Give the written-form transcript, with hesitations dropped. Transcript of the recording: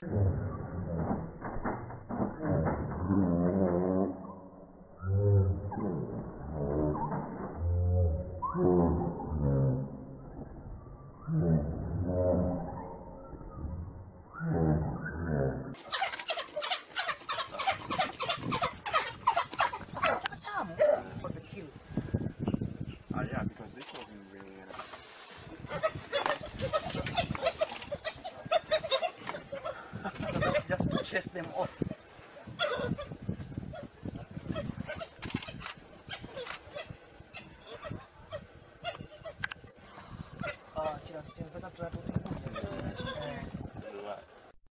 Yeah, because this wasn't really Just to chase them off.